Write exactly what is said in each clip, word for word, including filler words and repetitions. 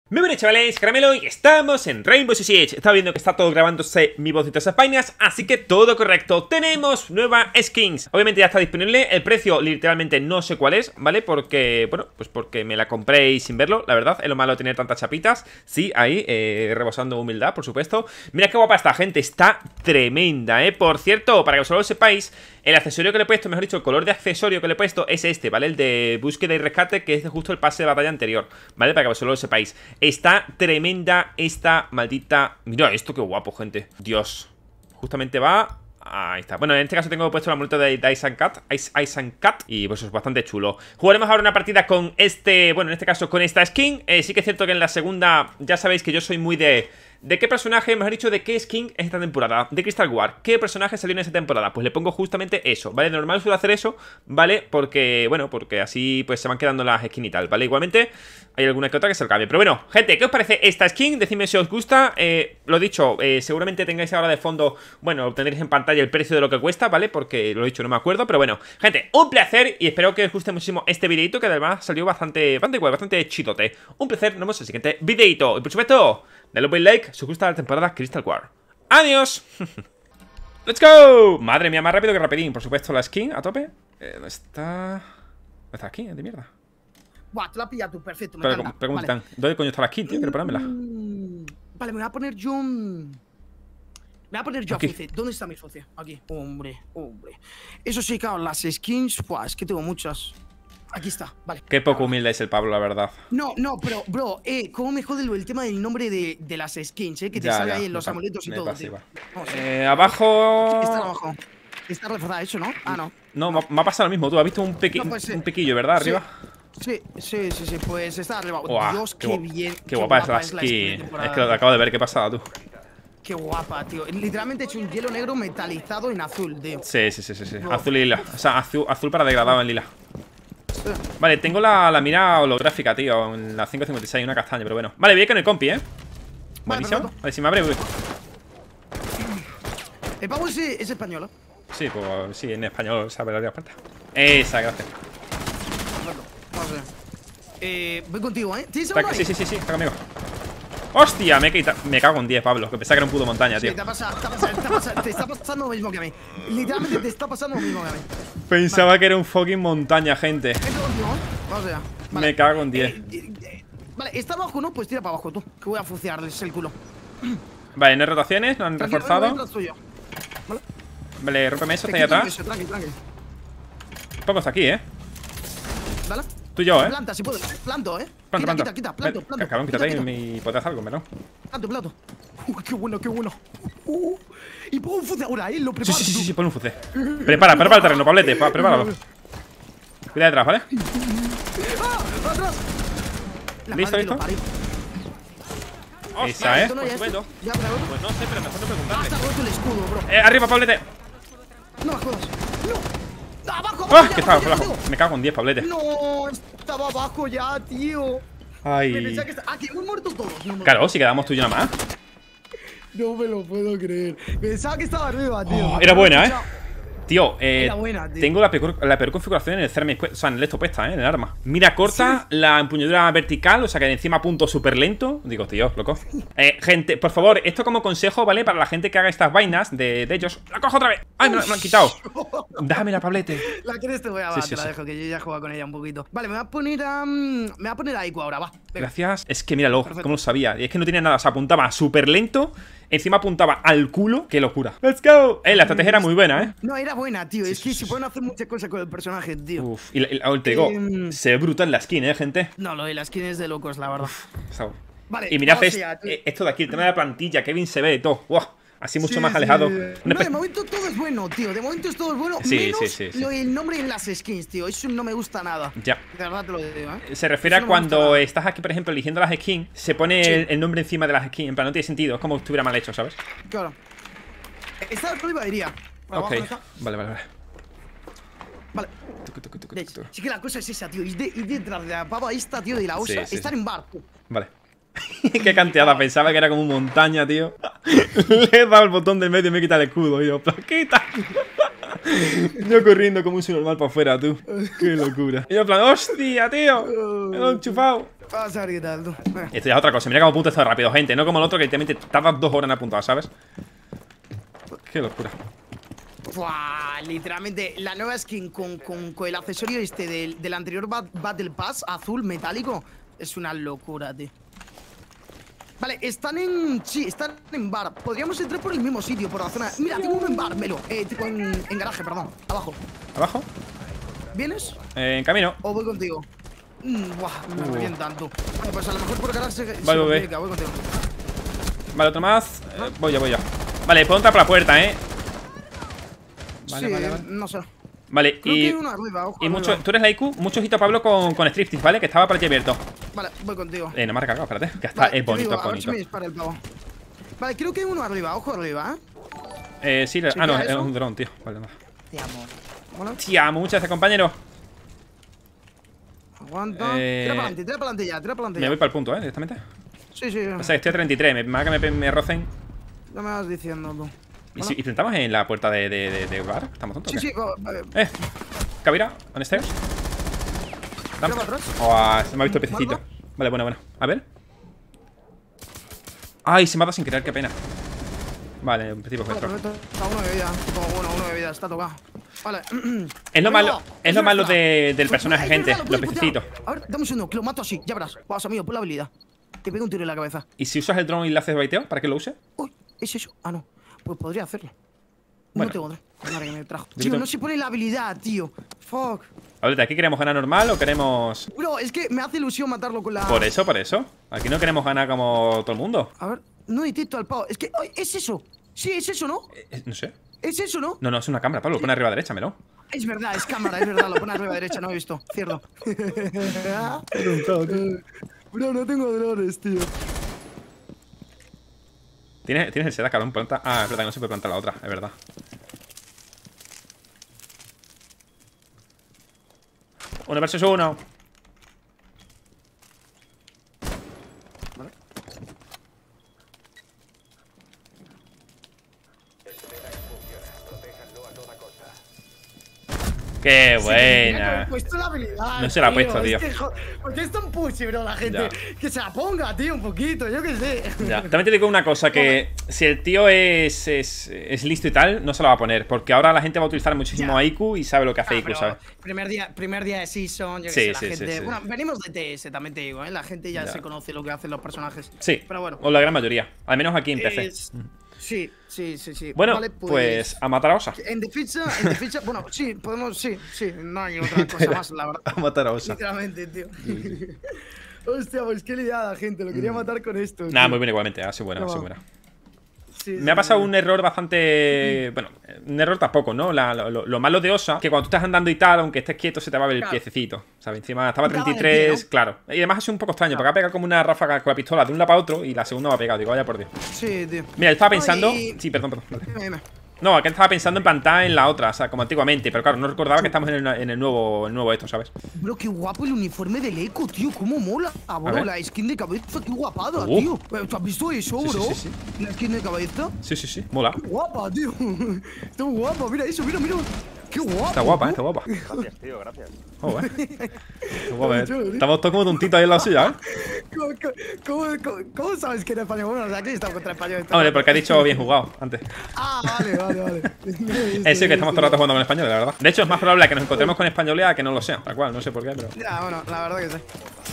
Muy buenas chavales, Caramelo y estamos en Rainbow Six Siege. Estaba viendo que está todo grabándose mi voz y todas esas vainas, así que todo correcto. Tenemos nueva skins. Obviamente ya está disponible, el precio literalmente no sé cuál es, ¿vale? Porque, bueno, pues porque me la compré sin verlo, la verdad. Es lo malo de tener tantas chapitas. Sí, ahí, eh, rebosando humildad, por supuesto. Mira qué guapa esta gente, está tremenda, ¿eh? Por cierto, para que solo lo sepáis, el accesorio que le he puesto, mejor dicho, el color de accesorio que le he puesto es este, ¿vale? El de búsqueda y rescate, que es justo el pase de batalla anterior, ¿vale? Para que solo lo sepáis. Está tremenda esta maldita... Mira esto, qué guapo, gente. Dios. Justamente va... Ahí está. Bueno, en este caso tengo puesto la multa de Ice and Cat Ice, Ice and Cat y pues es bastante chulo. Jugaremos ahora una partida con este... Bueno, en este caso con esta skin. eh, Sí que es cierto que en la segunda ya sabéis que yo soy muy de... ¿De qué personaje, mejor dicho, de qué skin es esta temporada? De Crystal War. ¿Qué personaje salió en esta temporada? Pues le pongo justamente eso, ¿vale? Normal suelo hacer eso, ¿vale? Porque, bueno, porque así pues se van quedando las skins y tal, ¿vale? Igualmente hay alguna que otra que se lo cambie. Pero bueno, gente, ¿qué os parece esta skin? Decidme si os gusta. eh, Lo dicho, eh, seguramente tengáis ahora de fondo, bueno, tendréis en pantalla el precio de lo que cuesta, ¿vale? Porque lo he dicho, no me acuerdo, pero bueno, gente, un placer y espero que os guste muchísimo este videito, que además salió bastante, bastante guay, bastante chidote. Un placer, nos vemos en el siguiente videito. Y por supuesto, dale un buen like si os gusta la temporada Crystal War. ¡Adiós! ¡Let's go! Madre mía, más rápido que rapidín. Por supuesto, la skin a tope. eh, ¿Dónde está? ¿Dónde está la skin? De mierda. Buah, te la has pillado tú, perfecto, me Pero, encanta. pero, ¿cómo Vale. están? ¿Dónde coño está la skin, tío? Quiero ponérmela. Mm, Vale, me voy a poner yo... mm, Me voy a poner yo Aquí. a Fuce. ¿Dónde está mi Fuce? Aquí. Hombre, hombre. Eso sí, claro, las skins... Buah, es que tengo muchas. Aquí está, vale. Qué poco humilde es el Pablo, la verdad. No, no, pero, bro, eh, ¿cómo me jode lo- el tema del nombre de, de las skins, eh? Que te Ya, sale ya, ahí en los me pa- amuletos y me todo, pasa tío. igual. Vamos a ver. Eh, abajo... Está abajo. Está reforzado eso, ¿no? Ah, no. No, me, me ha pasado lo mismo. Tú has visto un, pequi No, pues, eh, un piquillo, ¿verdad? sí. Arriba. Sí, sí, sí, sí, pues está arriba. Buah, Dios, qué, qué, gu- bien. Qué guapa es la skin de skin. temporada. Es que lo acabo de ver. ¿Qué pasada, tú? Qué guapa, tío. Literalmente he hecho un hielo negro metalizado en azul, tío. Sí, sí, sí, sí, sí. No. Azul y lila. O sea, azul, azul para degradado en lila. Vale, tengo la, la mira holográfica, tío. En la cinco cincuenta y seis, una castaña, pero bueno. Vale, voy con el compi, ¿eh? Buenísimo. perfecto. Vale, si me abre, voy. El pavo es, es español, ¿eh? Sí, pues sí, en español sabe las puertas. Esa, gracias. Perfecto. Vamos a ver. Eh, voy contigo, ¿eh? ¿Tienes Está- algo ahí? sí, sí, sí, sí, está conmigo. ¡Hostia! Me, he quita- me cago en diez, Pablo. Que pensaba que era un puto montaña, Sí, tío. te, ha pasado, te, ha pasado, te, ha pasado, te está pasando lo mismo que a mí. Literalmente te está pasando lo mismo que a mí. Pensaba que era un fucking montaña, gente. Entro contigo, ¿eh? Vamos allá. Me cago en diez. Eh, eh, eh, vale, está abajo, ¿no? Pues tira para abajo tú. Que voy a fuciarles el culo. Vale, no hay rotaciones, no han Tranquilo, reforzado. no, no, no, tuyo. Vale. Vale, rómpeme eso, está ahí Tranqui, atrás. tranqui, tranqui, tranqui. Poco está aquí, ¿eh? Vale. Tú y yo, ¿eh? Planta, si puedes. Planto, ¿eh? Planta, quita, planta. quita, quita, planto, Ven, planto. Cabrón, Quita, quítate quita. mi potas algo, ¿no? Plato, plato. Uh, qué bueno, qué bueno. Uh, y pongo un fuce ahora, ¿eh? Lo Sí, preparo. sí, sí, sí, sí, pon un fuce. Prepara, prepara el terreno, Pablete, pa- prepáralo. Cuida detrás, ¿vale? ¡Ah! ¡Atrás! La ¿Listo, madre que lo listo? parió. Esa, ¿eh? Esto no, ya Pues esto- estupendo. Ya, pero... Pues no sé, pero mejor no Ah, preguntarle. está roto el escudo, bro. Eh, arriba, Pablete. No me jodas. ¡No! ¡Abajo, abajo! ¡Ah! ya, Que estaba abajo, abajo. ya, Me cago en diez, Pablete. No, estaba abajo ya, tío. Me Ay. pensaba que está... Ah, que hemos muerto todos. No, me- Claro, si quedamos tú y yo nada más. no me lo puedo creer. Pensaba que estaba arriba, tío. Oh, era buena, ¿eh? Tío, eh, Era buena, tío. tengo la peor, la peor configuración en el Cermis, o sea, en el esto puesta, ¿eh? En el arma. Mira corta, la empuñadura vertical, o sea que encima apunto súper lento. Digo, tío, loco. Eh, gente, por favor, esto como consejo, ¿vale? Para la gente que haga estas vainas de, de ellos. ¡La cojo otra vez! ¡Ay, me, la- me la han quitado! Dámela, Pablete. La quieres te voy a Sí, va, sí, te la sí. dejo, que yo ya he jugado con ella un poquito. Vale, me voy a poner a. mm, Me voy a poner a Ico ahora, va. Venga. Gracias. Es que míralo, Perfecto. cómo lo sabía. Y es que no tenía nada, o sea, apuntaba súper lento. Encima apuntaba al culo. ¡Qué locura! ¡Let's go! Eh, la estrategia era muy buena, ¿eh? No, era buena, tío. Sí, es sí, que sí, se sí. pueden hacer muchas cosas con el personaje, tío. Uf, y, la- y la- te digo, Em. se ve brutal la skin, ¿eh, gente? No, lo de la skin es de locos, la verdad. Está- Vale, Y mirad vamos es- allá, tío. eh, esto de aquí, el tema de la plantilla, qué bien se ve todo. Wow, así mucho Sí, más sí, alejado. sí. Una No, espe- de momento todo es bueno, tío. De momento es todo es bueno. Sí, menos sí, sí, sí. lo del nombre en las skins, tío. Eso no me gusta nada. Ya. De verdad te lo digo, ¿eh? Se refiere Eso a no me gusta cuando nada. estás aquí, por ejemplo, eligiendo las skins, se pone Sí. el, el nombre encima de las skins. En plan, no tiene sentido, es como si estuviera mal hecho, ¿sabes? Claro. Esta arriba iría. Para Ok, abajo, ¿no está? vale, vale, vale. Vale. Tucu, tucu, tucu, De tucu. hecho, sí que la cosa es esa, tío. Y, de, y detrás de la pava esta, tío, de la osa, Sí, sí, estar sí. en barco. Vale. Qué canteada, pensaba que era como montaña, tío. Le he dado el botón del medio y me quita el escudo, tío. ¡Plaquita! Yo corriendo como un subnormal para afuera, tú. Qué locura. Y yo en plan, ¡hostia, tío! Me lo he enchufado. Vamos a ver qué tal, tú. Venga. Esto ya es otra cosa. Mira cómo apunta esto rápido, gente. No como el otro que literalmente tarda dos horas en apuntar, ¿sabes? Qué locura. Buah, literalmente la nueva skin con, con, con el accesorio este del, del anterior Battle Pass azul metálico es una locura, tío. Vale, están en... Sí, están en bar. Podríamos entrar por el mismo sitio, por la zona... Mira, tengo uno en bar, Melo. Eh, tipo en, en garaje, perdón. Abajo. ¿Abajo? ¿Vienes? Eh, en camino. ¿O voy contigo? Mm, buah, me Uh. revientan, tú. Vale, pues a lo mejor por garaje... Voy, sí, voy, voy. complica, voy contigo. Vale, otro más. Eh, voy ya, voy ya. Vale, puedo entrar por la puerta, ¿eh? Vale, sí, vale, vale. no sé. Vale, Creo que y... hay uno arriba, ojo, Y arriba. mucho... Tú eres la I Q. Mucho ojito, Pablo, con, con Striptease, ¿vale? Que estaba por aquí abierto. Vale, voy contigo. Eh, no me ha recargado, espérate. Que está... Vale, es te bonito, digo, es a ver si bonito. me dispara el pavo. Vale, creo que hay uno arriba, ojo arriba, ¿eh? Eh, sí, le- ¿Sí ah, no, que es eso? un dron, tío. Vale, nada. Te amo. Bueno, Te amo, muchas gracias, compañero. aguanta. Eh, Tira para adelante, tira para adelante ya, tira para adelante Me ya. voy para el punto, ¿eh? Directamente. Sí, sí, O sea, estoy a treinta y tres. Me me, que me, me rocen. ya me vas diciendo tú. ¿Y si y intentamos en la puerta de, de, de, de bar? ¿Estamos tontos? Sí, o qué? sí, co- vale. Eh, Cabira, on stairs. Dame. Tira para atrás. Oh, se me ha visto el pececito. ¿Marco? Vale, bueno, bueno. A ver. Ay, se me ha dado sin querer, qué pena. Vale, un pecito Vale, dentro. perfecto. Está uno de vida. Como bueno, uno de vida, está tocado. Vale. Es lo malo, es lo malo verdad. de- del Pues, personaje, es gente. verdad, lo Los puedes pececitos. putear. A ver, dame un segundo, que lo mato así, ya verás. Vamos, amigo, pon la habilidad. Te pego un tiro en la cabeza. ¿Y si usas el drone y le haces baiteo? ¿Para qué lo use? Uy, ¿es eso? Ah, no. Pues podría hacerlo. Bueno. No tengo drone. Madre que me trajo. Dime Tío, tú. no se pone la habilidad, tío. Fuck. A ver, ¿aquí queremos ganar normal o queremos...? Bro, es que me hace ilusión matarlo con la... Por eso, por eso. Aquí no queremos ganar como todo el mundo. A ver, no detecto al pavo. Es que... ¡ay! ¿Es eso? Sí, es eso, ¿no? Eh, eh, no sé. Es eso, ¿no? No, no, es una cámara, Pablo. Lo pone arriba a derecha, ¿no? Es verdad, es cámara, es verdad. Lo pone arriba a derecha, no he visto. Cierto. Bro, no tengo drones, tío. ¿Tienes, tienes el seda, cabrón. Planta... Ah, es verdad que no se puede plantar la otra. Es verdad. Uno versus uno. Qué Sí, tenía que haber buena. puesto la habilidad, No se la ha tío. puesto, tío. Es que, jo- porque es tan pussy, bro, la gente. Ya. Que se la ponga, tío, un poquito, yo qué sé. Ya. También te digo una cosa, que si el tío es, es, es listo y tal, no se la va a poner. Porque ahora la gente va a utilizar muchísimo Ya. a I Q y sabe lo que hace Ah, I Q, pero ¿sabes? primer día, primer día de season, yo qué Sí, sé, la sí, sí, gente. sí. Bueno, venimos de T S, también te digo, ¿eh? La gente ya, Ya. se conoce lo que hacen los personajes. Sí, Pero bueno. o la gran mayoría. Al menos aquí en P C. Es- Sí, sí, sí, sí. Bueno, Vale, pues... a matar a Osa. En defensa, en defensa, bueno, sí, podemos, sí, sí, no hay otra cosa más, la verdad. A matar a Osa. Literalmente, tío. Hostia, pues qué liada, gente. Lo quería matar con esto. Nada, tío. muy bien igualmente. Ha sido buena, ha sido No. buena. Sí, Me sí, ha pasado sí. un error bastante... Bueno, un error tampoco, ¿no? La- lo, lo malo de Osa, que cuando tú estás andando y tal, aunque estés quieto, se te va a ver el Claro. piececito. ¿Sabes? Encima estaba a Daba treinta y en el tres, pie, ¿no? claro. Y además ha sido un poco extraño, porque ha pegado como una ráfaga con la pistola de un lado para otro y la segunda va a pegar. Digo, vaya por Dios. Sí, tío. Mira, él estaba No, pensando... y- Sí, perdón, perdón. Dale. Dime, dime. No, acá estaba pensando en plantar en la otra, o sea, como antiguamente. Pero claro, no recordaba que estamos en el, en el nuevo el nuevo esto, ¿sabes? Bro, qué guapo el uniforme del Eco, tío. Cómo mola, A bro. ver. La skin de cabeza, qué guapada, Uh. tío. Eh, ¿Tú has visto eso, Sí, sí, bro? sí, sí. La skin de cabeza. Sí, sí, sí. Mola. Qué guapa, tío. Está muy guapa. Mira eso, mira, mira. Qué guapa. Está guapa, ¿eh? Está guapa. Gracias, tío, gracias. Oh, eh. Está guapa, eh. chulo, tío. Estamos todos como tontitos ahí en la suya, ¿eh? ¿Cómo, cómo, cómo, cómo sabes que era español? Bueno, o sea, aquí está contra español. está- Hombre, porque ha dicho bien jugado antes. Ah, vale, vale, vale. Es sí, que estamos todo el rato jugando con español, la verdad. De hecho, es más probable que nos encontremos con español a que no lo sea. Tal cual, no sé por qué, pero. Ya, bueno, la verdad que sí.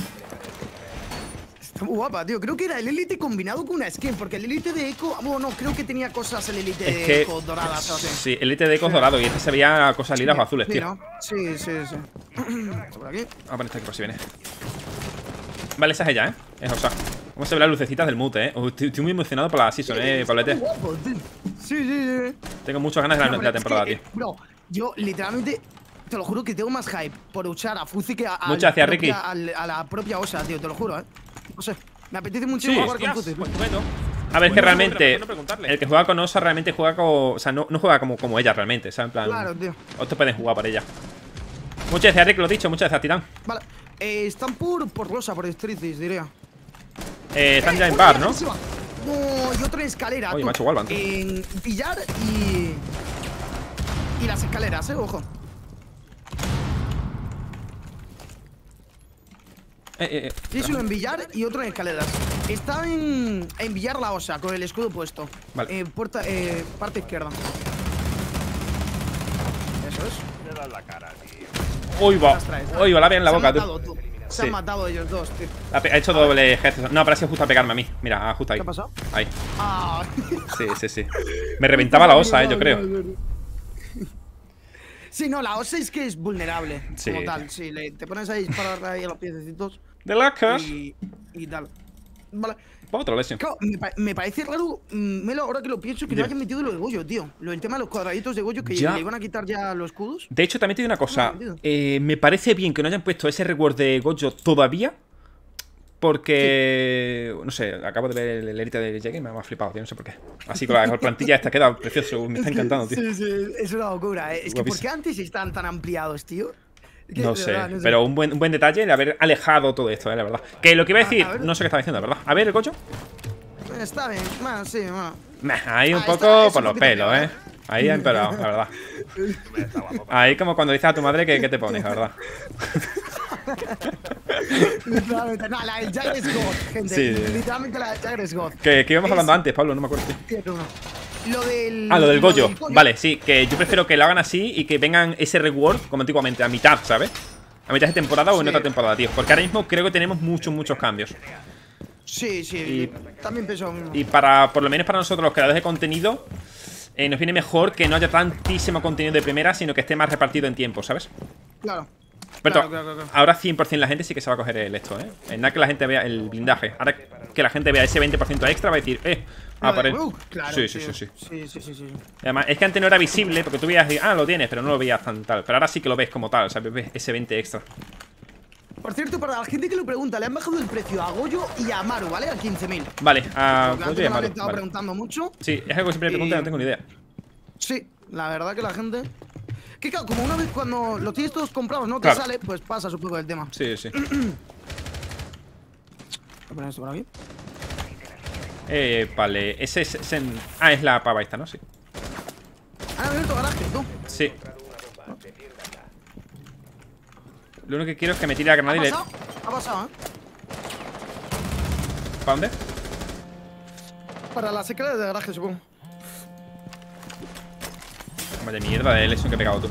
Está muy guapa, tío. Creo que era el Elite combinado con una skin, porque el Elite de Echo. Bueno, no, creo que tenía cosas el Elite Es de que. Echo doradas o así. Sí, el Elite de Ecos dorado y este se veía cosas lilas o azules, Sí, tío. ¿no? Sí, sí, sí. Por aquí. Vamos a poner este aquí por si viene. Vale, esa es ella, ¿eh? Es Osa. ¿Cómo se ven las lucecitas del mute, eh? Oh, estoy, estoy muy emocionado por la season, eh, Está muy Pablete. guapo, tío. Sí, sí, sí. Tengo muchas ganas de la, No, de pero la es temporada, que, tío. eh, Bro, yo literalmente. Te lo juro que tengo más hype por usar a Fuzzy que a, al Muchas gracias, propia- Ricky. al- a la propia Osa, tío. Te lo juro, eh. No sé. Me apetece muchísimo jugar con Fuzzy. tío. bueno. A ver, es que Bueno, realmente ¿por qué no preguntarle? el que juega con Osa realmente juega como. O sea, no, no juega como, como ella realmente, ¿sabes? En plan. Claro, tío. Otros pueden jugar por ella. Muchas gracias, Rick, lo he dicho, muchas gracias, Titán. Vale. Eh, están por, por Rosa, por Streetis, diría. Eh, están ya en una bar, ¿no? defensiva. No, y otra en escalera. Oye, tú. macho, Walvan, tú. En billar y. Y las escaleras, eh, ojo. Eh, eh, Tienes uno en billar y otro en escaleras. Está en, en billar la osa, con el escudo puesto. Vale. Eh, puerta, eh, parte izquierda. Eso es. Uy, va. Las traes, ¿no? Uy, va la bien en la Se boca, han tú. matado, tú. Se Sí. han matado ellos dos, tío. Ha, pe- ha hecho doble ejército. No, pero ha sido justo a pegarme a mí. Mira, justo ahí. ¿Qué ha pasado? Ahí. Ah. Sí, sí, sí. Me reventaba la osa, eh, yo creo. Sí, no, la osa es que es vulnerable. Sí. Como tal, sí. Le, te pones ahí a disparar ahí a los piececitos. De locos. Y, y tal. Vale. Otro lesión. Claro, me, pa- me parece raro, mm, Melo, ahora que lo pienso, que Dime. no hayan metido lo de Goyo, tío. Lo del tema de los cuadraditos de Goyo, que Ya. le iban a quitar ya los escudos. De hecho, también te digo una cosa. No, Eh, me parece bien que no hayan puesto ese reward de Gojo todavía. Porque, no sé, acabo de ver el, el edit de Jagger y me ha flipado, tío, no sé por qué. Así con la, con la plantilla esta queda precioso, me está encantando, tío. Sí, sí, es una locura, ¿eh? Es que ¿por Guapísimo. qué antes están tan ampliados, tío? Es que, No de sé, verdad, no sé. pero un buen, un buen detalle de haber alejado todo esto, eh, la verdad. Que lo que iba a A- decir, a ver. no sé qué estaba diciendo, la verdad. A ver, el Gojo. Está bien, bueno, sí, bueno. Meh, ahí un Ah, poco está- es por un los poquito pelos, peor, eh. Ahí ha empeorado, la verdad. Ahí como cuando dices a tu madre que, que te pones, la verdad. Literalmente, no, la del Jagger es God, gente. Sí. Literalmente la del Jagger es God. Que, que íbamos Es- hablando antes, Pablo, no me acuerdo, tío. Tiene uno. Lo del. Ah, lo del Gojo. Goyo. Vale, sí, que yo prefiero que lo hagan así y que vengan ese reward, como antiguamente, a mitad, ¿sabes? A mitad de temporada o en Sí. otra temporada, tío. Porque ahora mismo creo que tenemos muchos, muchos cambios. Sí, sí, Y- también pienso lo mismo. Y para, por lo menos para nosotros los creadores de contenido, eh, nos viene mejor que no haya tantísimo contenido de primera, sino que esté más repartido en tiempo, ¿sabes? Claro. Pero Claro, claro, claro. ahora cien por cien la gente sí que se va a coger el esto, ¿eh? En nada que la gente vea el blindaje. Ahora que la gente vea ese veinte por ciento extra, va a decir, eh, Lo ah, de por él. Rook, claro, Sí, sí, tío. sí, sí. Sí, sí, sí, sí. Y además, es que antes no era visible, porque tú veías, ah, lo tienes, pero no lo veías tan tal. Pero ahora sí que lo ves como tal, o sea, ves ese veinte extra. Por cierto, para la gente que lo pregunta, le han bajado el precio a Goyo y a Amaru, ¿vale? A quince mil. Vale, a Porque Gojo antes y me a lo Maru, han estado vale. preguntando mucho. Sí, es algo que siempre me preguntan, Y- no tengo ni idea. Sí, la verdad que la gente. Que claro, como una vez cuando lo tienes todos comprados, no te Claro. sale, pues pasas un poco del tema. Sí, sí. Voy a poner esto por aquí. Eh, vale, ese es. ese- ah, es la pava esta, ¿no? Sí. Han abierto garaje, tú. Sí. Lo único que quiero es que me tire la ¿Ha granada y le. pasado? Ha pasado, ¿eh? ¿Para dónde? Para las escaleras de garaje, supongo. Vaya mierda de lesión que he pegado tú.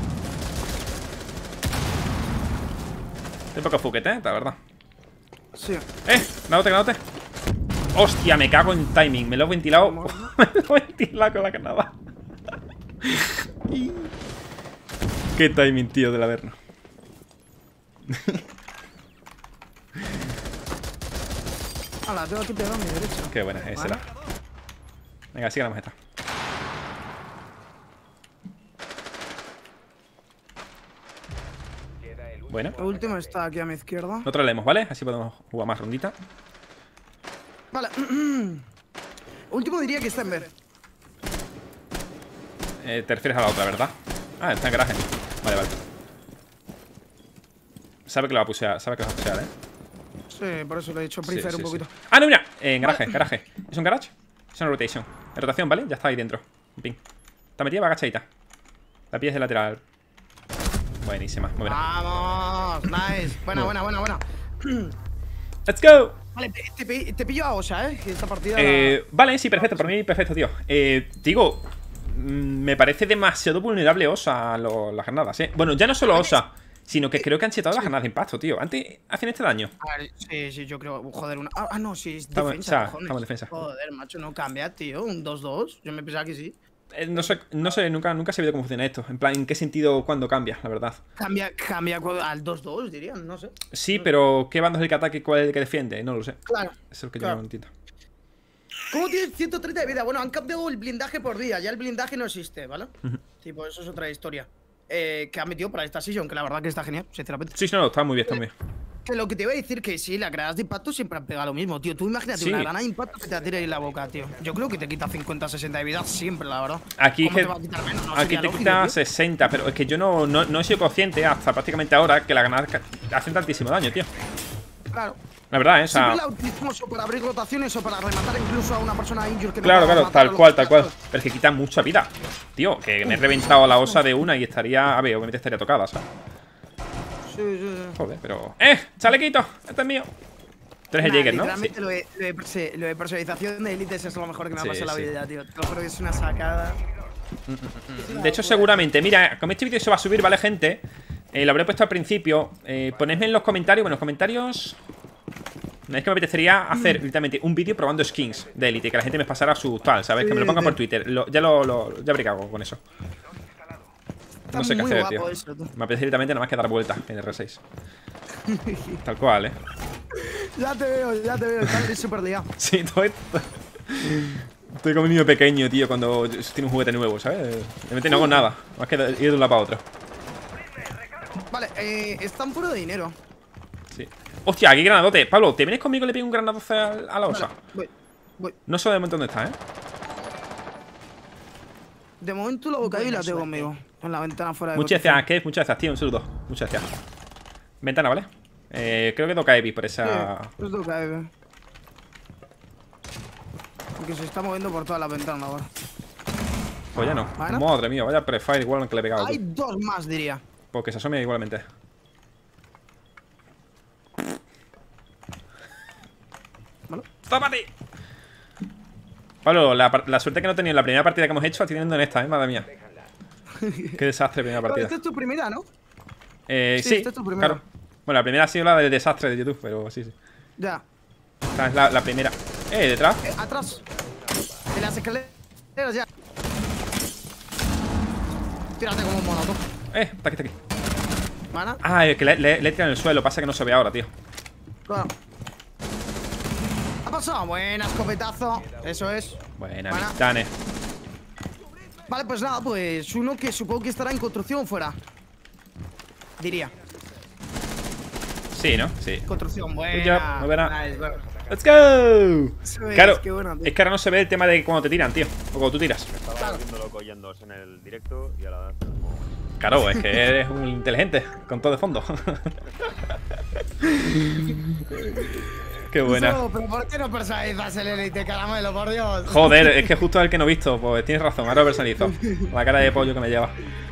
Estoy poco fuquete, ¿eh? La verdad. Sí. ¡Eh! ¡Granote, granote! ¡Hostia! Me cago en timing. Me lo he ventilado. Me lo he ventilado con la granada. ¡Qué timing, tío, del Averno! Hala, tengo aquí pegado a mi derecha. Qué buena es esa. Vale. Venga, sigue la majeta. Bueno, El último está aquí a mi izquierda. nosotros leemos, ¿vale? Así podemos jugar más rondita. Vale. Último diría que está en B. Eh, te refieres a la otra, ¿verdad? Ah, está en garaje. Vale, vale. Sabe que lo va a pusear, sabe que lo va a pusear, ¿eh? Sí, por eso le he dicho Sí, prefer sí, un poquito. sí. Ah, no, mira, eh, en garaje, garaje. ¿Es un garage? Es una rotation. En rotación, ¿vale? Ya está ahí dentro. Ping. Está metida, va agachadita. La pillas de lateral. Buenísima, muy buena. Vamos, nice. Buena, buena, buena, buena. ¡Let's go! Vale, te, te, pi- te pillo a Osa, eh. Que esta partida. Eh, vale, sí, perfecto, por mí perfecto, tío. Eh, digo, mm, me parece demasiado vulnerable Osa a lo- las granadas, eh. Bueno, ya no solo Osa, sino que creo que han chetado las granadas de impacto, tío. Antes hacían este daño. A ver, sí, sí, yo creo. Joder, una. Ah, ah, no, sí, es Estamos- defensa. o sea, cojones. estamos en defensa. Joder, macho, no cambia, tío. Un dos dos. Yo me pensaba que sí. Eh, no sé, no sé, nunca, nunca he sabido cómo funciona esto. En plan, ¿en qué sentido cuándo cambia, la verdad? Cambia, cambia cu- al dos dos, dirían, no sé. Sí, pero ¿qué bando es el que ataca y cuál es el que defiende? No lo sé. Claro. Eso es lo que Claro. yo no entiendo. ¿Cómo tienes ciento treinta de vida? Bueno, han cambiado el blindaje por día. Ya el blindaje no existe, ¿vale? Tipo, eso es otra historia. Eh, que han metido para esta sesión, que la verdad que está genial, sinceramente. Sí, sí, no, está muy bien, está muy bien. Que lo que te iba a decir que sí, las granadas de impacto siempre han pegado lo mismo, tío. Tú imagínate Sí. una granada de impacto que te la tire en la boca, tío. Yo creo que te quita cincuenta, sesenta de vida siempre, la verdad. Aquí, ¿Cómo que- te va a quitar menos? No aquí sería te lógico, quita tío. sesenta, pero es que yo no, no, no he sido consciente hasta prácticamente ahora que las granadas ca- hacen tantísimo daño, tío. Claro. La verdad, ¿eh? O sea, Siempre la utilizamos o para abrir rotaciones o para rematar incluso a una persona injured que no claro, podamos claro, matar tal o lo cual, que tal sea, cual. ¿sabes? Pero es que quitan mucha vida. Tío, que me he reventado la osa de una y estaría. A ver, obviamente estaría tocada, ¿sabes? Sí, sí, sí. Joder, pero... ¡Eh! ¡Chalequito! Este es mío. Tú eres el Nah, Jäger, ¿no? literalmente Sí. lo, de, lo, de perse- lo de personalización de élites es lo mejor que me ha Sí, pasado en la sí. vida, tío. Te lo juro que es una sacada. De hecho, seguramente, mira, como este vídeo se va a subir, ¿vale, gente? Eh, lo habré puesto al principio. Eh, ponedme en los comentarios, bueno, en los comentarios... Es que me apetecería hacer literalmente un vídeo probando skins de Elite, que la gente me pasara su tal, ¿sabes? Sí, que me lo ponga sí. por Twitter. Lo- ya lo, lo ya brigago con eso. Está No sé qué muy hacer, guapo tío. eso, tú. Me apetece directamente nada más que dar vueltas en R seis. Tal cual, ¿eh? Ya te veo, ya te veo. Estás súper liado. Sí, todo esto. Estoy como un niño pequeño, tío, cuando tiene un juguete nuevo, ¿sabes? Realmente no hago nada. Más que ir de un lado para otro. Vale, eh, están puro de dinero. Sí. Hostia, aquí granadote. Pablo, ¿te vienes conmigo y le pego un granadote a a la osa? Vale, voy, voy. No sé de momento dónde está, ¿eh? De momento la boca y la tengo conmigo. En la ventana fuera de Muchas gracias, Kev, muchas gracias, tío, un saludo. Muchas gracias. Ventana, ¿vale? Eh, creo que toca Epi por esa... Sí, es lo que hay, ve. Porque se está moviendo por todas las ventanas ahora. Pues ya no. Bueno. Madre mía, vaya prefire igual que le he pegado. Hay Tú. dos más, diría. Porque se asome igualmente. ¿Vale? ¡Tómate! Pablo, la, par- la suerte que no he tenido en la primera partida que hemos hecho, estoy teniendo en esta, ¿eh? Madre mía. Qué desastre primera Pero partida. esta es tu primera, ¿no? Eh, sí, sí, esta es tu primera. claro. Bueno, la primera ha sido la del desastre de YouTube, pero sí, sí. Ya. Esta es la, la primera. Eh, detrás. Eh, atrás. En las escaleras ya. Tírate como un mono, tú. Eh, está aquí, está aquí. ¿Mana? Ah, es que le, le, le he tirado en el suelo, pasa que no se ve ahora, tío. Claro. Ha pasado. Buena, escopetazo. Eso es. Buena, Buena. Vistane. Vale, pues nada, pues uno que supongo que estará en construcción fuera. Diría. Sí, ¿no? Sí. Construcción, Good buena. job, muy buena. Nice, bueno. ¡Let's go! Eso es, Claro, qué buena, tío. es que ahora no se ve el tema de cuando te tiran, tío. O cuando tú tiras. Estaba Claro. volviendo loco yéndoos en el directo y ahora... Claro, es que eres un inteligente, con todo de fondo. Qué buena. Eso, pero ¿por qué no personalizas el Elite, caramelo, por Dios? Joder, es que justo es el que no he visto. Pues tienes razón, ahora lo personalizo. La cara de pollo que me lleva.